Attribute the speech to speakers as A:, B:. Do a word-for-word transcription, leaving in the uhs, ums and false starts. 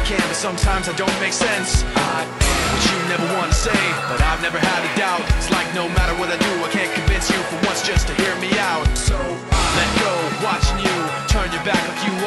A: can, but sometimes I don't make sense. I am what you never want to say, but I've never had a doubt. It's like no matter what I do, I can't convince you for once just to hear me out. So I let go, watching you turn your back like you